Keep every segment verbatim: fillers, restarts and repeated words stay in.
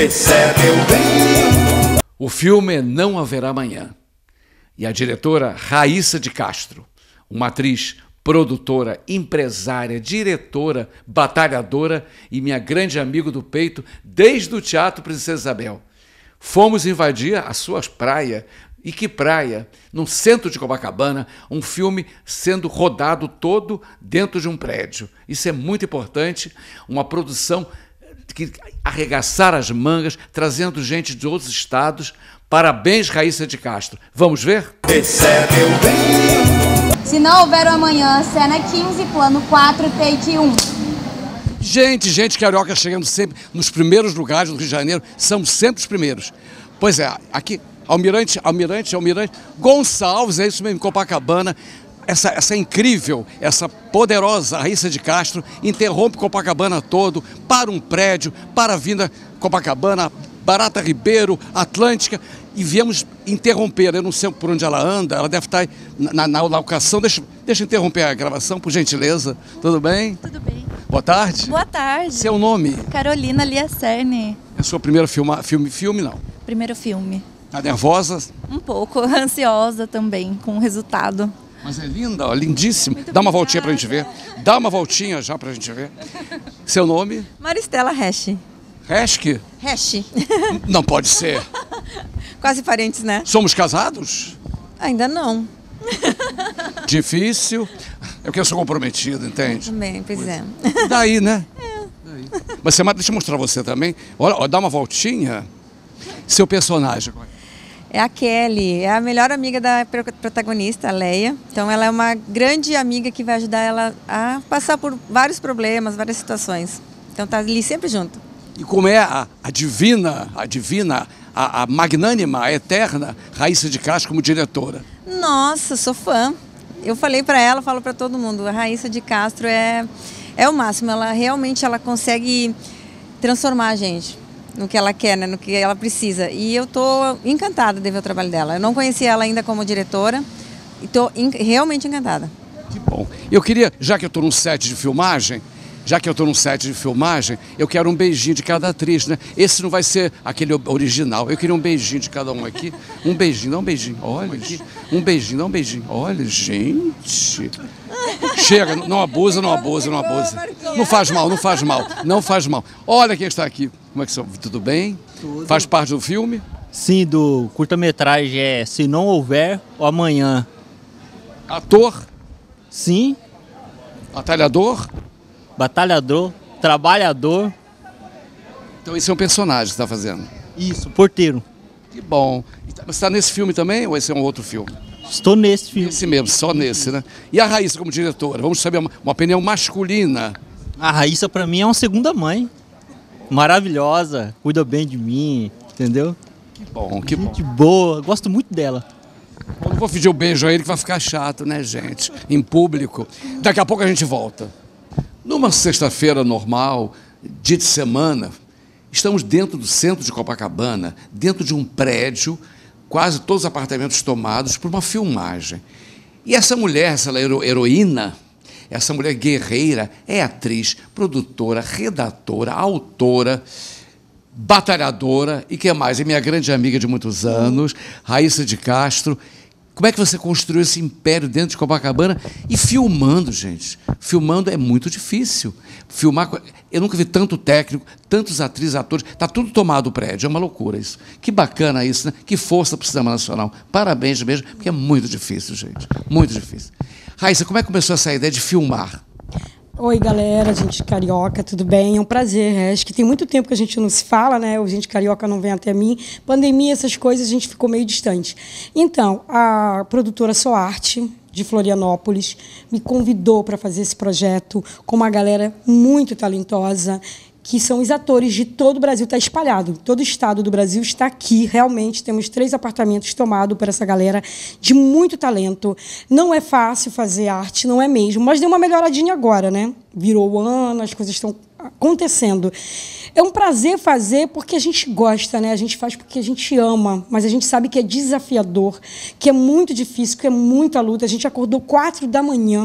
recebeu bem. O filme é Não Haverá Amanhã. E a diretora Raíssa de Castro, uma atriz, produtora, empresária, diretora, batalhadora e minha grande amiga do peito desde o Teatro Princesa Isabel. Fomos invadir as suas praias. E que praia? No centro de Copacabana, um filme sendo rodado todo dentro de um prédio. Isso é muito importante, uma produção que arregaçar as mangas, trazendo gente de outros estados. Parabéns, Raíssa de Castro. Vamos ver? Recebeu bem. Se não houver o amanhã, cena quinze, plano quatro, take um. Gente, gente carioca chegando sempre nos primeiros lugares do Rio de Janeiro, são sempre os primeiros. Pois é, aqui, Almirante, Almirante, Almirante, Gonçalves, é isso mesmo, Copacabana. Essa, essa incrível, essa poderosa Raíssa de Castro interrompe Copacabana todo, para um prédio, para a Avenida Copacabana, Barata Ribeiro, Atlântica, e viemos interromper. Eu não sei por onde ela anda, ela deve estar na, na locação. Deixa, deixa eu interromper a gravação, por gentileza. Tudo bem? Tudo bem. Boa tarde. Boa tarde. Seu nome? Carolina Liacerne. É sua primeira filma, filme, filme, não? Primeiro filme. Tá nervosa? Um pouco, ansiosa também com o resultado. Mas é linda, ó, lindíssima. Muito Dá uma obrigada. voltinha pra gente ver. Dá uma voltinha já pra gente ver. Seu nome? Maristela Resch. Resch? Resch. Não pode ser. Quase parentes, né? Somos casados? Ainda não. Difícil. É porque eu sou comprometido, entende? Também, pois é. Daí, né? É. Daí. Mas você, deixa eu mostrar você também. Olha, ó, dá uma voltinha. Seu personagem. É a Kelly, é a melhor amiga da protagonista, a Leia. Então ela é uma grande amiga que vai ajudar ela a passar por vários problemas, várias situações. Então tá ali sempre junto. E como é a, a divina, a divina, a, a magnânima, a eterna Raíssa de Castro como diretora? Nossa, sou fã. Eu falei para ela, falo para todo mundo, a Raíssa de Castro é, é o máximo. Ela realmente ela consegue transformar a gente no que ela quer, né, no que ela precisa. E eu tô encantada de ver o trabalho dela. Eu não conhecia ela ainda como diretora e tô realmente encantada. Que bom. Eu queria, já que eu estou num set de filmagem, já que eu estou num set de filmagem, eu quero um beijinho de cada atriz, né? Esse não vai ser aquele original. Eu queria um beijinho de cada um aqui. Um beijinho, dá um beijinho. Olha aqui. Um beijinho, dá um beijinho. Olha, gente. Chega, não abusa, não abusa, não abusa. Não faz mal, não faz mal. Não faz mal. Olha quem está aqui. Como é que são? Tudo bem? Tudo. Faz parte do filme? Sim, do curta-metragem é Se Não Houver o Amanhã. Ator? Sim. Batalhador? Batalhador, trabalhador. Então esse é um personagem que você está fazendo? Isso, porteiro. Que bom. Você está nesse filme também ou esse é um outro filme? Estou nesse filme. Esse mesmo, só nesse, né? E a Raíssa como diretora? Vamos saber uma, uma opinião masculina. A Raíssa para mim é uma segunda mãe. Maravilhosa, cuida bem de mim, entendeu? Que bom, que gente bom. boa, gosto muito dela. Eu não vou pedir o um beijo a ele que vai ficar chato, né, gente? Em público. Daqui a pouco a gente volta. Numa sexta-feira normal, dia de semana, estamos dentro do centro de Copacabana, dentro de um prédio, quase todos os apartamentos tomados por uma filmagem. E essa mulher, essa hero, heroína, essa mulher guerreira, é atriz, produtora, redatora, autora, batalhadora e que mais? É minha grande amiga de muitos anos, Raíssa de Castro. Como é que você construiu esse império dentro de Copacabana? E filmando, gente. Filmando é muito difícil. Filmar, eu nunca vi tanto técnico, tantos atrizes, atores. Está tudo tomado o prédio, é uma loucura isso. Que bacana isso, né? Que força para o cinema nacional. Parabéns mesmo, porque é muito difícil, gente. Muito difícil. Raíssa, como é que começou essa ideia de filmar? Oi, galera, gente carioca, tudo bem? É um prazer. Acho que tem muito tempo que a gente não se fala, né? O gente carioca não vem até mim. Pandemia, essas coisas, a gente ficou meio distante. Então, a produtora Soarte, de Florianópolis, me convidou para fazer esse projeto com uma galera muito talentosa, que são os atores de todo o Brasil, está espalhado. Todo o estado do Brasil está aqui, realmente. Temos três apartamentos tomados por essa galera de muito talento. Não é fácil fazer arte, não é mesmo, mas deu uma melhoradinha agora, né? Virou o ano, as coisas estão acontecendo. É um prazer fazer porque a gente gosta, né? A gente faz porque a gente ama, mas a gente sabe que é desafiador, que é muito difícil, que é muita luta. A gente acordou quatro da manhã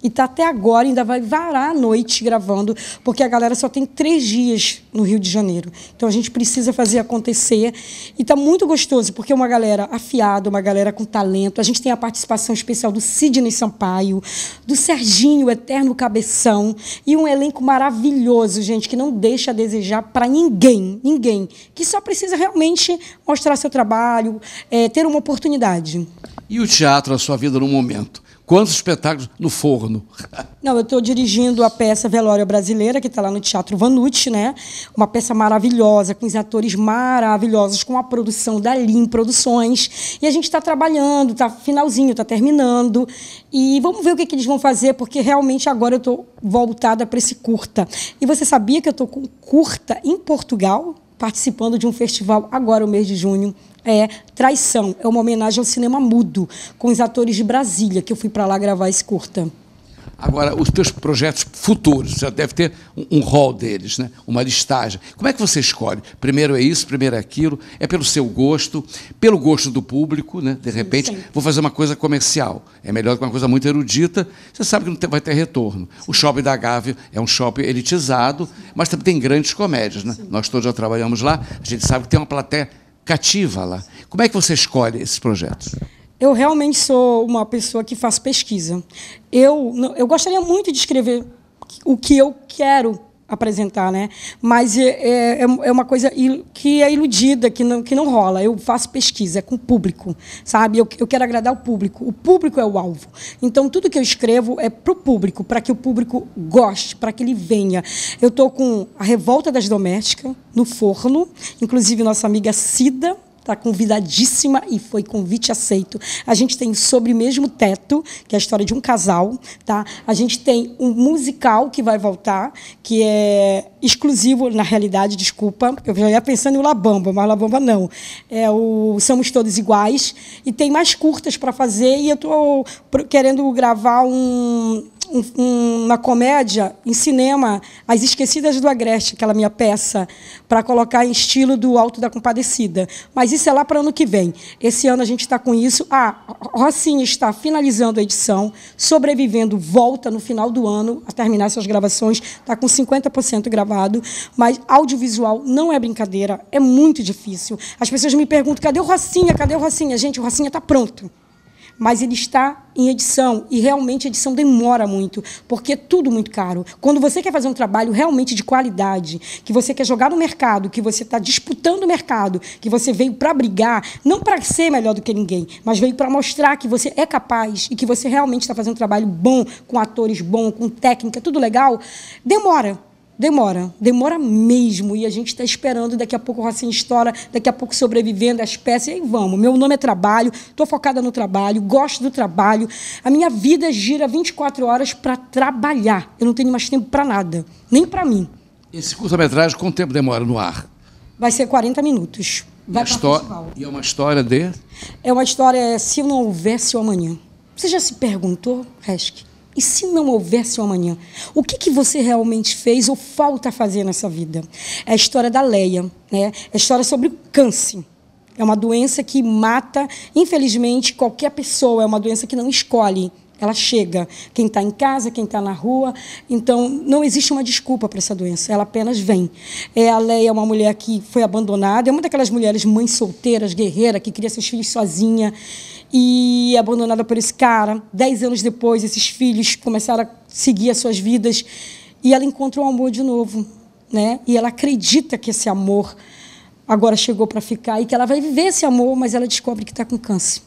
E está até agora, ainda vai varar a noite gravando, porque a galera só tem três dias no Rio de Janeiro. Então a gente precisa fazer acontecer. E está muito gostoso, porque é uma galera afiada, uma galera com talento. A gente tem a participação especial do Sidney Sampaio, do Serginho, o eterno cabeção, e um elenco maravilhoso, gente, que não deixa a desejar para ninguém, ninguém, que só precisa realmente mostrar seu trabalho, é, ter uma oportunidade. E o teatro, a sua vida no momento? Quantos espetáculos no forno? Não, eu estou dirigindo a peça Velório Brasileira, que está lá no Teatro Vanucci, né? Uma peça maravilhosa, com os atores maravilhosos, com a produção da Lim Produções. E a gente está trabalhando, está finalzinho, está terminando. E vamos ver o que, que eles vão fazer, porque realmente agora eu estou voltada para esse curta. E você sabia que eu estou com curta em Portugal, participando de um festival agora, o mês de junho? É Traição, é uma homenagem ao cinema mudo, com os atores de Brasília, que eu fui para lá gravar esse curta. Agora, os teus projetos futuros, você deve ter um, um rol deles, né? Uma listagem. Como é que você escolhe? Primeiro é isso, primeiro é aquilo, é pelo seu gosto, pelo gosto do público, né? De repente, sim, sim. Vou fazer uma coisa comercial, é melhor do que uma coisa muito erudita, você sabe que não tem, vai ter retorno. Sim. O Shopping da Gávea é um shopping elitizado, mas também tem grandes comédias, né? Nós todos já trabalhamos lá, a gente sabe que tem uma plateia cativa lá. Como é que você escolhe esses projetos? Eu realmente sou uma pessoa que faz pesquisa. Eu, eu gostaria muito de escrever o que eu quero apresentar, né? Mas é, é, é uma coisa que é iludida, que não, que não rola. Eu faço pesquisa, é com o público, sabe? Eu, eu quero agradar o público. O público é o alvo. Então, tudo que eu escrevo é para o público, para que o público goste, para que ele venha. Eu estou com A Revolta das Domésticas no forno, inclusive nossa amiga Cida está convidadíssima e foi convite aceito. A gente tem Sobre o Mesmo Teto, que é a história de um casal. Tá? A gente tem um musical que vai voltar, que é exclusivo, na realidade, desculpa, eu já ia pensando em o La Bamba, mas La Bamba não. É o Somos Todos Iguais. E tem mais curtas para fazer, e eu estou querendo gravar um... Um, uma comédia em cinema, As Esquecidas do Agreste, aquela minha peça, para colocar em estilo do Alto da Compadecida. Mas isso é lá para o ano que vem. Esse ano a gente está com isso. Ah, Rocinha está finalizando a edição, Sobrevivendo volta no final do ano a terminar suas gravações, está com cinquenta por cento gravado, mas audiovisual não é brincadeira, é muito difícil. As pessoas me perguntam, cadê o Rocinha? Cadê o Rocinha? Gente, o Rocinha está pronto. Mas ele está em edição, e realmente a edição demora muito, porque é tudo muito caro. Quando você quer fazer um trabalho realmente de qualidade, que você quer jogar no mercado, que você está disputando o mercado, que você veio para brigar, não para ser melhor do que ninguém, mas veio para mostrar que você é capaz e que você realmente está fazendo um trabalho bom, com atores bons, com técnica, tudo legal, demora. Demora, demora mesmo, e a gente está esperando, daqui a pouco o Rocinha estoura, daqui a pouco Sobrevivendo, as peças, e aí vamos. Meu nome é trabalho, estou focada no trabalho, gosto do trabalho, a minha vida gira vinte e quatro horas para trabalhar, eu não tenho mais tempo para nada, nem para mim. Esse curta-metragem, quanto tempo demora no ar? Vai ser quarenta minutos. Vai e, histó- e é uma história de? É uma história, se não houvesse o amanhã. Você já se perguntou, Resk? E se não houvesse um amanhã? O que, que você realmente fez ou falta fazer nessa vida? É a história da Leia, né? É a história sobre o câncer. É uma doença que mata, infelizmente, qualquer pessoa. É uma doença que não escolhe. Ela chega. Quem está em casa, quem está na rua. Então, não existe uma desculpa para essa doença. Ela apenas vem. É, a Leia é uma mulher que foi abandonada. É uma daquelas mulheres mães solteiras, guerreira, que cria seus filhos sozinha. E abandonada por esse cara. Dez anos depois, esses filhos começaram a seguir as suas vidas, e ela encontrou o amor de novo, né? E ela acredita que esse amor agora chegou para ficar, e que ela vai viver esse amor, mas ela descobre que está com câncer.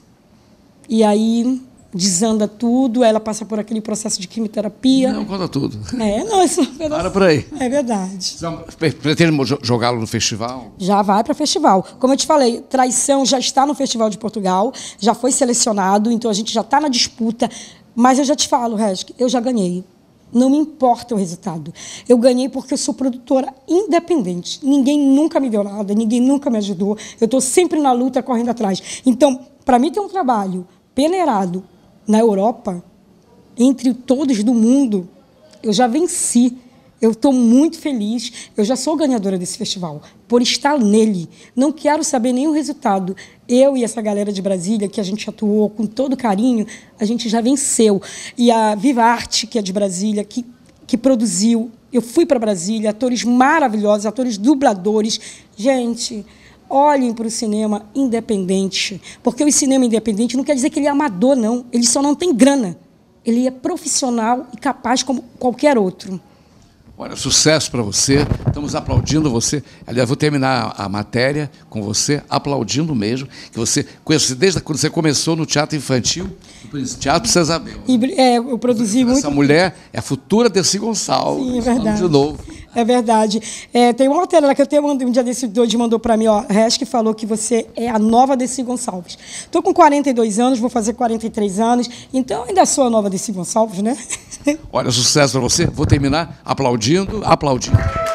E aí desanda tudo, ela passa por aquele processo de quimioterapia. Não, conta tudo. É, não, isso é verdade. Para por aí. É verdade. Pretende jogá-lo no festival? Já vai para o festival. Como eu te falei, Traição já está no Festival de Portugal, já foi selecionado, então a gente já está na disputa. Mas eu já te falo, Resk, eu já ganhei. Não me importa o resultado. Eu ganhei porque eu sou produtora independente. Ninguém nunca me deu nada, ninguém nunca me ajudou. Eu estou sempre na luta, correndo atrás. Então, para mim ter um trabalho peneirado na Europa, entre todos do mundo, eu já venci. Eu estou muito feliz. Eu já sou ganhadora desse festival, por estar nele. Não quero saber nenhum resultado. Eu e essa galera de Brasília, que a gente atuou com todo carinho, a gente já venceu. E a Viva Arte, que é de Brasília, que, que produziu. Eu fui para Brasília, atores maravilhosos, atores dubladores. Gente, olhem para o cinema independente. Porque o cinema independente não quer dizer que ele é amador, não. Ele só não tem grana. Ele é profissional e capaz como qualquer outro. Olha, sucesso para você, estamos aplaudindo você. Aliás, vou terminar a matéria com você, aplaudindo mesmo, que você conhece desde quando você começou no teatro infantil, no Teatro César Bel. E, é, eu produzi muito... Essa mulher é a futura Dercy Gonçalves. Sim, é verdade. De novo. É verdade. É, tem uma matéria lá que eu tenho um dia desse doide mandou para mim, ó, Resch, que falou que você é a nova Dercy Gonçalves. Estou com quarenta e dois anos, vou fazer quarenta e três anos, então ainda sou a nova Dercy Gonçalves, né? Olha, sucesso para você. Vou terminar aplaudindo, aplaudindo.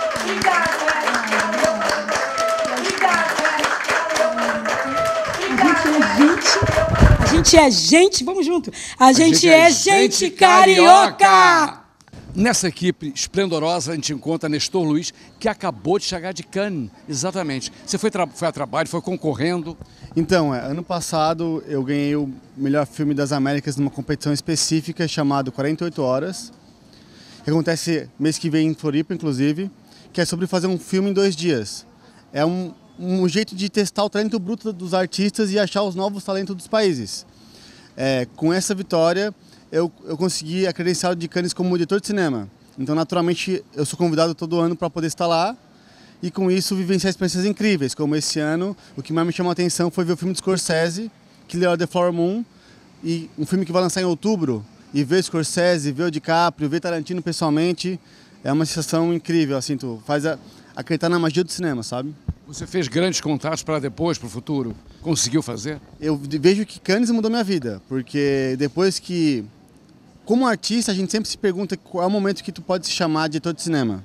A gente é gente, vamos junto. A gente, a gente é, é gente, gente carioca. carioca. Nessa equipe esplendorosa, a gente encontra Nestor Luiz, que acabou de chegar de Cannes. Exatamente. Você foi, foi a trabalho, foi concorrendo. Então, é, ano passado eu ganhei o melhor filme das Américas numa competição específica chamada quarenta e oito horas, que acontece mês que vem em Floripa, inclusive, que é sobre fazer um filme em dois dias. É um, um jeito de testar o talento bruto dos artistas e achar os novos talentos dos países. É, com essa vitória, eu, eu consegui a credencial de Cannes como diretor de cinema. Então, naturalmente, eu sou convidado todo ano para poder estar lá e, com isso, vivenciar experiências incríveis. Como esse ano, o que mais me chamou a atenção foi ver o filme de Scorsese, Killer of the Flower Moon, e um filme que vai lançar em outubro. E ver Scorsese, ver o DiCaprio, ver Tarantino pessoalmente, é uma sensação incrível. Assim, tu faz a, acreditar na magia do cinema, sabe? Você fez grandes contatos para depois, para o futuro? Conseguiu fazer? Eu vejo que Cannes mudou minha vida, porque depois que... Como artista, a gente sempre se pergunta qual é o momento que tu pode se chamar de diretor de cinema.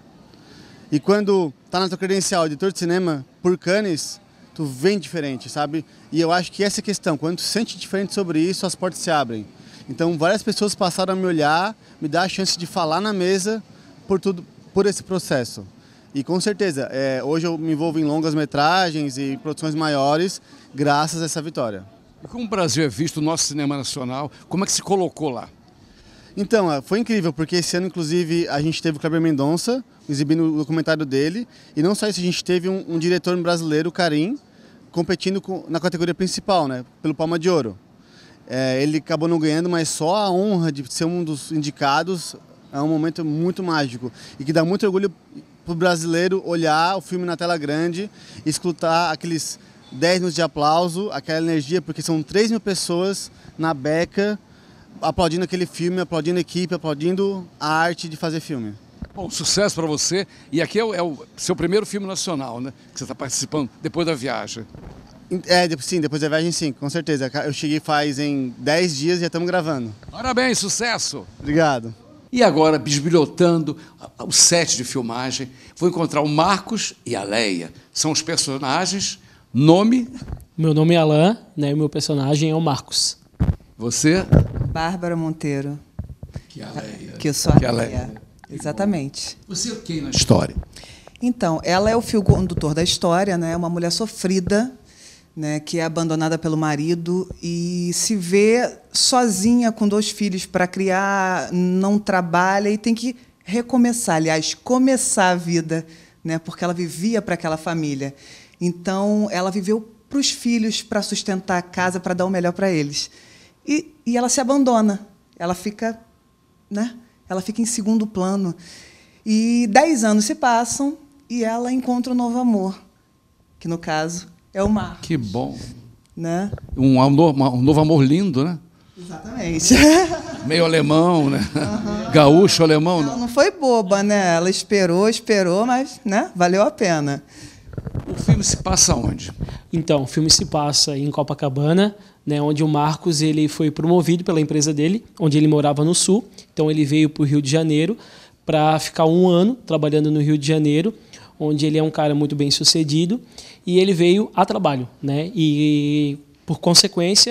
E quando tá na tua credencial de diretor de cinema por Cannes, tu vem diferente, sabe? E eu acho que essa é a questão, quando tu sente diferente sobre isso, as portas se abrem. Então, várias pessoas passaram a me olhar, me dar a chance de falar na mesa por tudo, por esse processo. E com certeza, é, hoje eu me envolvo em longas metragens e produções maiores, graças a essa vitória. E como o Brasil é visto, o nosso cinema nacional, como é que se colocou lá? Então, foi incrível, porque esse ano, inclusive, a gente teve o Kleber Mendonça, exibindo o documentário dele, e não só isso, a gente teve um, um diretor brasileiro, o Karim, competindo com, na categoria principal, né, pelo Palma de Ouro. É, ele acabou não ganhando, mas só a honra de ser um dos indicados é um momento muito mágico, e que dá muito orgulho para o brasileiro olhar o filme na tela grande e escutar aqueles dez minutos de aplauso, aquela energia, porque são três mil pessoas na beca, aplaudindo aquele filme, aplaudindo a equipe, aplaudindo a arte de fazer filme. Bom, sucesso para você. E aqui é o, é o seu primeiro filme nacional, né? Que você está participando depois da viagem. É, sim, depois da viagem sim, com certeza. Eu cheguei faz em dez dias e já estamos gravando. Parabéns, sucesso! Obrigado. E agora, bisbilhotando o set de filmagem, vou encontrar o Marcos e a Leia. São os personagens. Nome? Meu nome é Alain, né? O meu personagem é o Marcos. Você? Bárbara Monteiro. Que é a Leia. Que eu sou a que Leia. Leia. Exatamente. Você é quem na história? Então, ela é o fio condutor da história, né? Uma mulher sofrida, né? Que é abandonada pelo marido e se vê sozinha com dois filhos para criar, não trabalha e tem que recomeçar, aliás, começar a vida, né? Porque ela vivia para aquela família. Então, ela viveu para os filhos, para sustentar a casa, para dar o melhor para eles. E, e ela se abandona, ela fica, né? Ela fica em segundo plano. E dez anos se passam e ela encontra um novo amor, que, no caso, é o Marcos. Que bom. Né? Um, amor, um novo amor lindo, né? Exatamente. Meio alemão, né? Uhum. Gaúcho, alemão. Ela não foi boba, né? Ela esperou, esperou, mas, né? Valeu a pena. O filme se passa onde? Então, o filme se passa em Copacabana, né, onde o Marcos ele foi promovido pela empresa dele, onde ele morava no Sul. Então, ele veio para o Rio de Janeiro para ficar um ano trabalhando no Rio de Janeiro, onde ele é um cara muito bem sucedido. E ele veio a trabalho, né? E, por consequência,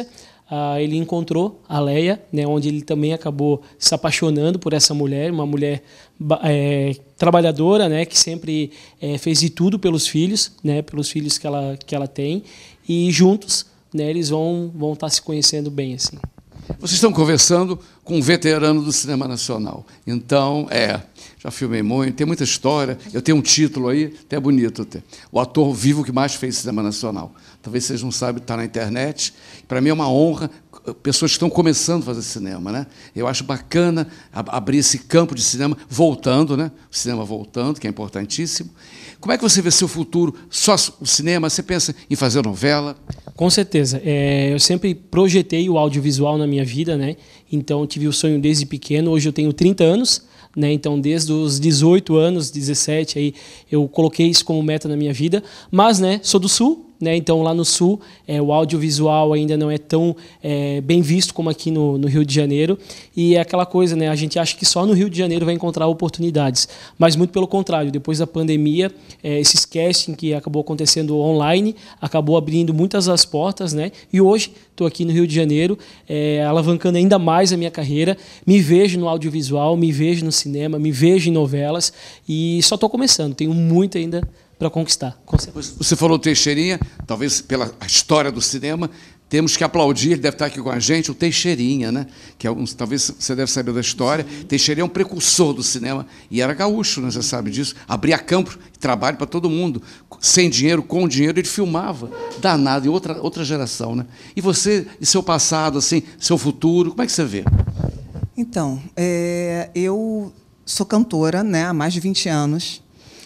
ah, ele encontrou a Leia, né, onde ele também acabou se apaixonando por essa mulher, uma mulher é, trabalhadora, né, que sempre é, fez de tudo pelos filhos, né, pelos filhos que ela, que ela tem, e juntos, né, eles vão vão estar se conhecendo bem, assim. Vocês estão conversando com um veterano do cinema nacional. Então, é, já filmei muito, tem muita história. Eu tenho um título aí, até bonito até. O ator vivo que mais fez cinema nacional. Talvez vocês não saibam, está na internet. Para mim é uma honra, pessoas que estão começando a fazer cinema, né? Eu acho bacana abrir esse campo de cinema, voltando, né? O cinema voltando, que é importantíssimo. Como é que você vê seu futuro? Só o cinema? Você pensa em fazer novela? Com certeza. É, eu sempre projetei o audiovisual na minha vida, né? Então, eu tive o sonho desde pequeno. Hoje eu tenho trinta anos, né? Então, desde os dezoito anos, dezessete, aí, eu coloquei isso como meta na minha vida. Mas, né, sou do Sul. Né? Então, lá no Sul, é, o audiovisual ainda não é tão é, bem visto como aqui no, no Rio de Janeiro. E é aquela coisa, né? A gente acha que só no Rio de Janeiro vai encontrar oportunidades. Mas, muito pelo contrário, depois da pandemia, é, esses casting que acabou acontecendo online, acabou abrindo muitas as portas. Né? E hoje, estou aqui no Rio de Janeiro, é, alavancando ainda mais a minha carreira. Me vejo no audiovisual, me vejo no cinema, me vejo em novelas. E só estou começando, tenho muito ainda para conquistar. Você falou Teixeirinha, talvez pela história do cinema, temos que aplaudir, ele deve estar aqui com a gente, o Teixeirinha, né? Que é um, talvez você deve saber da história. Sim. Teixeirinha é um precursor do cinema e era gaúcho, né? Você sabe disso. Abria campo e trabalho para todo mundo. Sem dinheiro, com dinheiro, ele filmava. Danado, e outra, outra geração, né? E você, e seu passado, assim, seu futuro, como é que você vê? Então, é, eu sou cantora, né, há mais de vinte anos.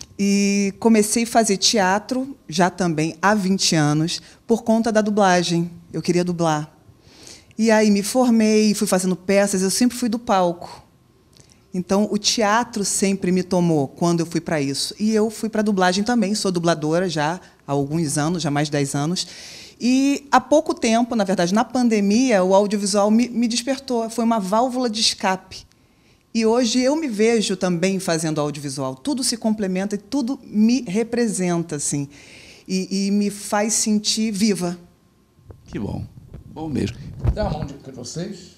E comecei a fazer teatro, já também há vinte anos, por conta da dublagem. Eu queria dublar. E aí me formei, fui fazendo peças, eu sempre fui do palco. Então, o teatro sempre me tomou quando eu fui para isso. E eu fui para a dublagem também, sou dubladora já há alguns anos, já mais de dez anos. E há pouco tempo, na verdade, na pandemia, o audiovisual me, me despertou, foi uma válvula de escape. E hoje eu me vejo também fazendo audiovisual. Tudo se complementa e tudo me representa, assim, e, e me faz sentir viva. Que bom. Bom mesmo. Dá a mão de vocês.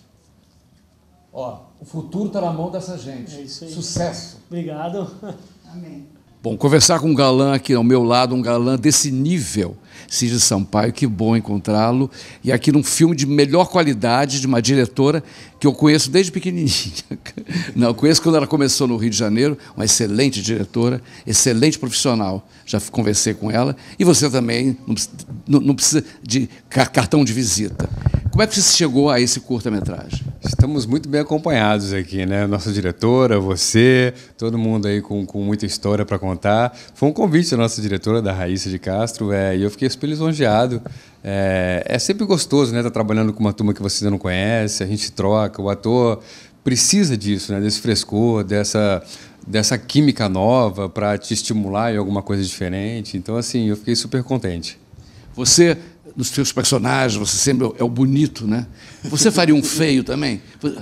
Ó, o futuro está na mão dessa gente. É isso aí. Sucesso. Obrigado. Amém. Bom, conversar com um galã aqui ao meu lado, um galã desse nível, Cid Sampaio, que bom encontrá-lo. E aqui num filme de melhor qualidade, de uma diretora que eu conheço desde pequenininha. Não, eu conheço quando ela começou no Rio de Janeiro, uma excelente diretora, excelente profissional. Já conversei com ela. E você também, não, não precisa de cartão de visita. Como é que você chegou a esse curta-metragem? Estamos muito bem acompanhados aqui, né? Nossa diretora, você, todo mundo aí com, com muita história para contar. Foi um convite da nossa diretora, da Raíssa de Castro, é, e eu fiquei super lisonjeado. É, é sempre gostoso, né? Estar trabalhando com uma turma que você ainda não conhece, a gente troca, o ator precisa disso, né? Desse frescor, dessa, dessa química nova para te estimular em alguma coisa diferente. Então, assim, eu fiquei super contente. Você, nos seus personagens, você sempre é o bonito, né? Você faria um feio também?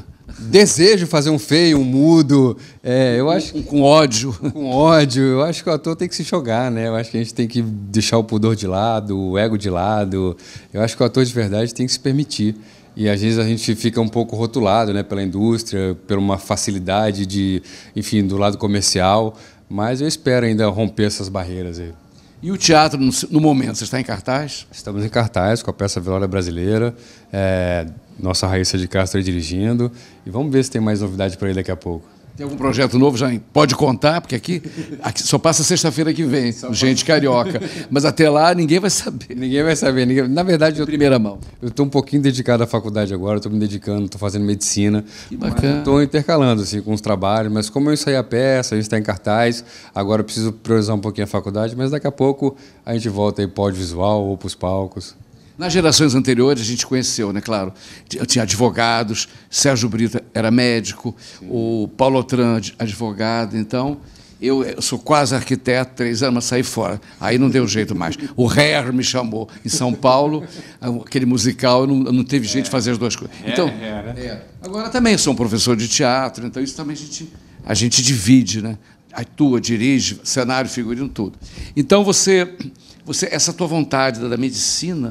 Desejo fazer um feio, um mudo, é, eu acho um, com ódio. Com ódio. Eu acho que o ator tem que se jogar, né? Eu acho que a gente tem que deixar o pudor de lado, o ego de lado. Eu acho que o ator de verdade tem que se permitir. E às vezes a gente fica um pouco rotulado, né, pela indústria, por uma facilidade de, enfim, do lado comercial. Mas eu espero ainda romper essas barreiras aí. E o teatro, no, no momento, você está em cartaz? Estamos em cartaz com a peça Velório Brasileira, é, nossa Raíssa de Castro aí dirigindo, e vamos ver se tem mais novidade para ele daqui a pouco. Tem algum projeto novo? Já pode contar, porque aqui, aqui só passa sexta-feira que vem, só gente carioca. Mas até lá ninguém vai saber. Ninguém vai saber. Ninguém... Na verdade, eu, primeira mão. Eu estou um pouquinho dedicado à faculdade agora, estou me dedicando, estou fazendo medicina. Que bacana. Estou intercalando assim, com os trabalhos, mas como eu ensaiei a peça, a gente está em cartaz, agora eu preciso priorizar um pouquinho a faculdade, mas daqui a pouco a gente volta aí para o audiovisual ou para os palcos. Nas gerações anteriores a gente conheceu, né? Claro, tinha advogados, Sérgio Brito era médico, sim, o Paulo Otran, advogado, então eu, eu sou quase arquiteto, três anos, mas saí fora, aí não deu jeito mais. O Herr me chamou em São Paulo, aquele musical, não, não teve jeito é. de fazer as duas coisas. Então, é, é, né? é. Agora também sou um professor de teatro, então isso também a gente, a gente divide, né? Atua, dirige, cenário, figurino, tudo. Então você... Você, essa tua vontade da medicina,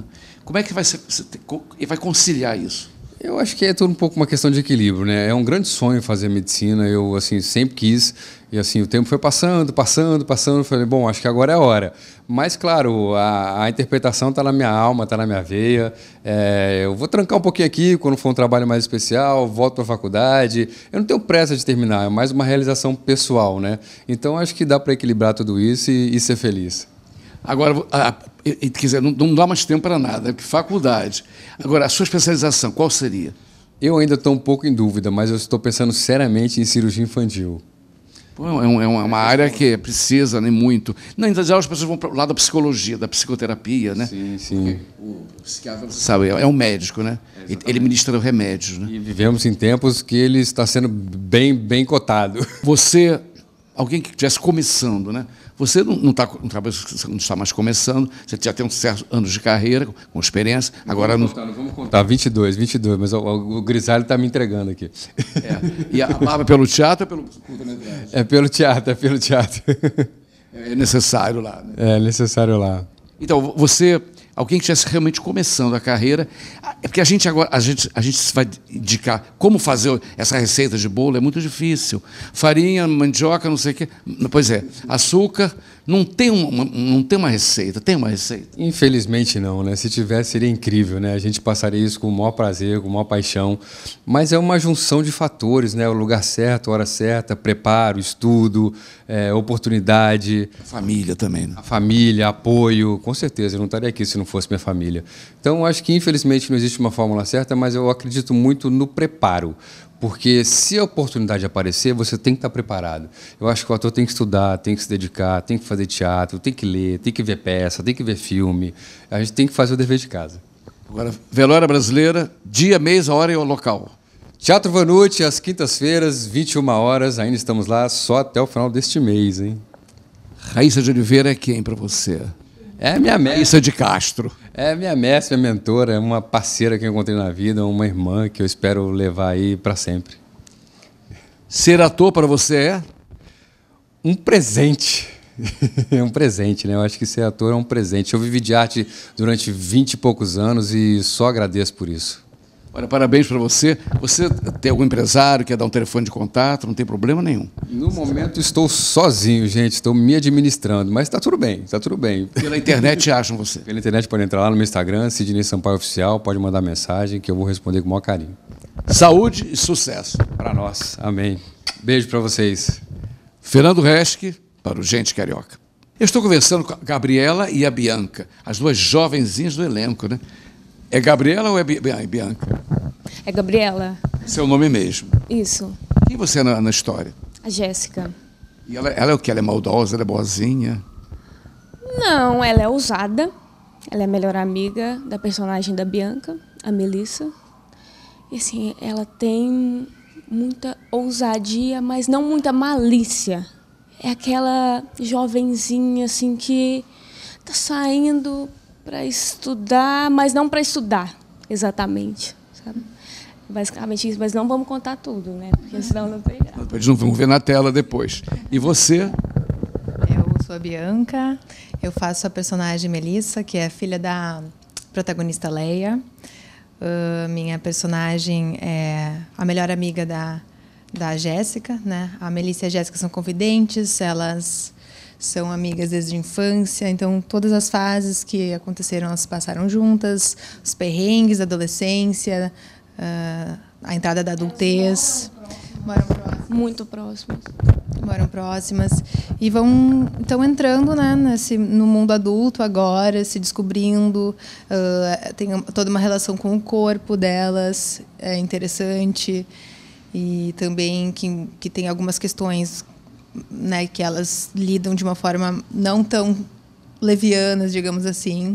Como é que vai, ser, você vai conciliar isso? Eu acho que é tudo um pouco uma questão de equilíbrio, né? É um grande sonho fazer medicina, eu assim sempre quis, e assim o tempo foi passando, passando, passando, falei, bom, acho que agora é a hora. Mas, claro, a, a interpretação está na minha alma, está na minha veia, é, eu vou trancar um pouquinho aqui, quando for um trabalho mais especial, volto para a faculdade, eu não tenho pressa de terminar, é mais uma realização pessoal, né? Então, acho que dá para equilibrar tudo isso e, e ser feliz. Agora, a, quer dizer, não, não dá mais tempo para nada, é faculdade. Agora, a sua especialização, qual seria? Eu ainda estou um pouco em dúvida, mas eu estou pensando seriamente em cirurgia infantil. Pô, é, um, é uma área que precisa, né, muito. Não, em geral, as pessoas vão para o lado da psicologia, da psicoterapia, né? Sim, sim. O psiquiatra, sabe, é um médico, né? É, ele ministra remédios, né? E vivemos em tempos que ele está sendo bem, bem cotado. Você, alguém que estivesse começando, né? Você não, não, tá, não, não está mais começando, você já tem uns certos anos de carreira, com experiência, agora... Não vamos contar, não vamos contar, vinte e dois, vinte e dois, mas o, o, o Grisalho está me entregando aqui. É. E a barba pelo teatro ou pelo curta-metragem? É pelo teatro, é pelo teatro. É necessário lá, né? É necessário lá. Então, você, alguém que estivesse realmente começando a carreira, é porque a gente agora, a gente, a gente vai indicar como fazer essa receita de bolo, é muito difícil. Farinha, mandioca, não sei o quê. Pois é, açúcar, não tem uma, não tem uma receita, tem uma receita? Infelizmente não, né? Se tivesse seria incrível, né? A gente passaria isso com o maior prazer, com a maior paixão, mas é uma junção de fatores, né? O lugar certo, a hora certa, preparo, estudo, é, oportunidade. A família também, né? A família, apoio, com certeza, eu não estaria aqui se não fosse minha família. Então, acho que infelizmente não existe uma fórmula certa, mas eu acredito muito no preparo. Porque se a oportunidade aparecer, você tem que estar preparado. Eu acho que o ator tem que estudar, tem que se dedicar, tem que fazer teatro, tem que ler, tem que ver peça, tem que ver filme. A gente tem que fazer o dever de casa. Agora, Velória Brasileira, dia, mês, a hora e o local. Teatro Vanucci, às quintas-feiras, vinte e uma horas. Ainda estamos lá só até o final deste mês, hein? Raíssa de Oliveira é quem para você? É minha mestra. Raíssa de Castro. É minha mestra, minha mentora, é uma parceira que eu encontrei na vida, uma irmã que eu espero levar aí para sempre. Ser ator para você é? Um presente. É um presente, né? Eu acho que ser ator é um presente. Eu vivi de arte durante vinte e poucos anos e só agradeço por isso. Olha, parabéns para você. Você tem algum empresário, quer dar um telefone de contato? Não tem problema nenhum. No momento estou sozinho, gente. Estou me administrando, mas está tudo bem, está tudo bem. Pela internet acham você? Pela internet pode entrar lá no meu Instagram, Sidney Sampaio Oficial, pode mandar mensagem que eu vou responder com o maior carinho. Saúde e sucesso. Para nós. Amém. Beijo para vocês. Fernando Reschke, para o Gente Carioca. Eu estou conversando com a Gabriela e a Bianca, as duas jovenzinhas do elenco, né? É Gabriela ou é Bianca? É Gabriela. Seu nome mesmo. Isso. Quem você é na, na história? A Jéssica. E ela, ela é o que? Ela é maldosa, ela é boazinha? Não, ela é ousada. Ela é a melhor amiga da personagem da Bianca, a Melissa. E assim, ela tem muita ousadia, mas não muita malícia. É aquela jovenzinha assim que tá saindo para estudar, mas não para estudar, exatamente, sabe? Basicamente isso, mas não vamos contar tudo, né? Porque senão não tem graça. Eles não vão ver na tela depois. E você? Eu sou a Bianca, eu faço a personagem Melissa, que é filha da protagonista Leia. Uh, minha personagem é a melhor amiga da, da Jéssica, né? A Melissa e a Jéssica são confidentes, elas são amigas desde a infância, então todas as fases que aconteceram, elas passaram juntas, os perrengues da adolescência, uh, a entrada da adultez. Moram próximas. Muito próximas. Moram próximas. E vão estão entrando, né, nesse, no mundo adulto agora, se descobrindo. Uh, tem toda uma relação com o corpo delas, é interessante. E também que, que tem algumas questões, né, que elas lidam de uma forma não tão levianas, digamos assim.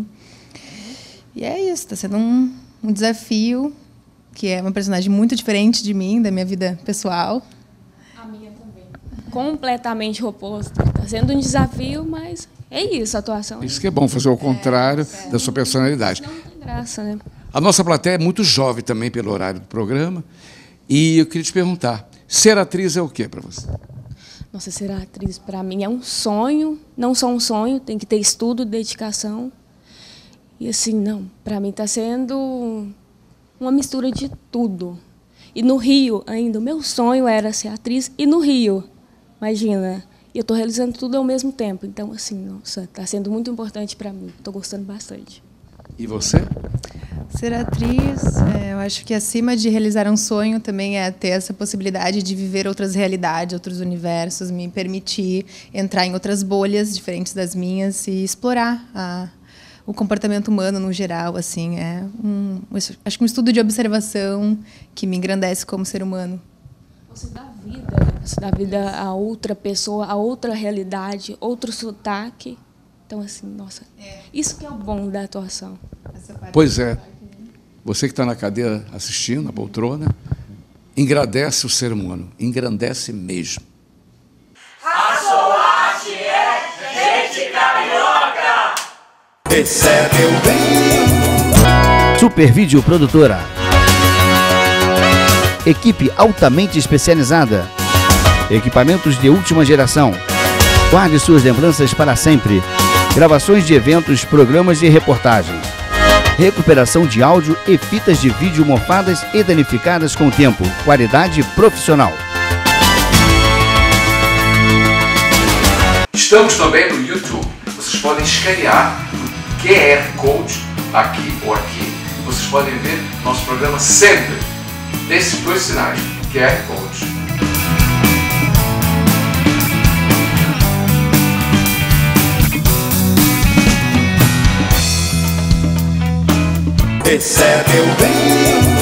E é isso, está sendo um, um desafio, que é uma personagem muito diferente de mim, da minha vida pessoal. A minha também. Completamente oposto. Está sendo um desafio, mas é isso, a atuação. Isso que é bom, fazer o contrário é, é. da sua personalidade. Não tem graça, né? A nossa plateia é muito jovem também, pelo horário do programa. E eu queria te perguntar, ser atriz é o quê para você? Nossa, ser atriz para mim é um sonho, não só um sonho, tem que ter estudo, dedicação. E assim, não, para mim está sendo uma mistura de tudo. E no Rio ainda, o meu sonho era ser atriz e no Rio, imagina. E eu estou realizando tudo ao mesmo tempo. Então, assim, nossa, está sendo muito importante para mim. Estou gostando bastante. E você? Ser atriz, é, eu acho que acima de realizar um sonho também é ter essa possibilidade de viver outras realidades, outros universos, me permitir entrar em outras bolhas diferentes das minhas e explorar a, o comportamento humano no geral. Assim, é um, acho que um estudo de observação que me engrandece como ser humano. Você dá vida, você dá vida a outra pessoa, a outra realidade, outro sotaque. Então, assim, nossa, isso que é o bom da atuação. Pois é. Você que está na cadeira assistindo, na poltrona, engrandece o ser humano, engrandece mesmo. A sua arte é gente carioca. Esse é meu bem. Super Vídeo Produtora. Equipe altamente especializada. Equipamentos de última geração. Guarde suas lembranças para sempre. Gravações de eventos, programas de reportagens. Recuperação de áudio e fitas de vídeo mofadas e danificadas com o tempo. Qualidade profissional. Estamos também no YouTube. Vocês podem escanear o Q R Code aqui ou aqui. Vocês podem ver nosso programa sempre. Desses dois sinais, Q R Code. Esse é meu bem.